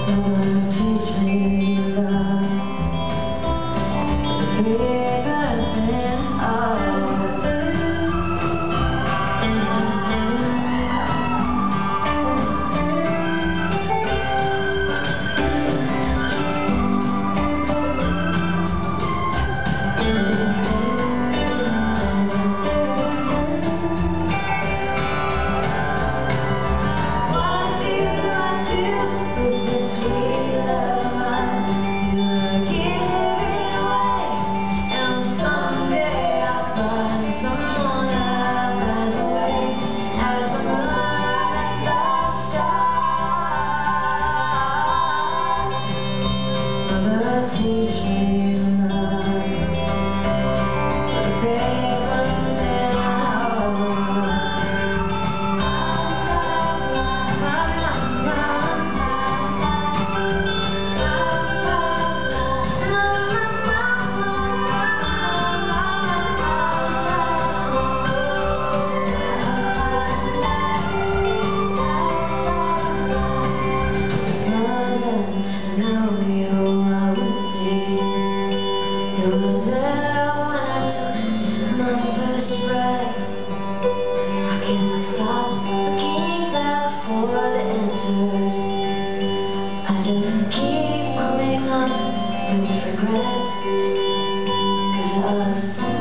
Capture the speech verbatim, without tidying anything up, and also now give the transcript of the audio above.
Mother, teach me love, bigger than all. What do I do with this sweet love? Do I give it away? And someday I'll find someone else as away as the moon and the stars. Mother, teach me love, bigger than all. I can't stop looking back for the answers. I just keep coming up with regret, 'cause I was so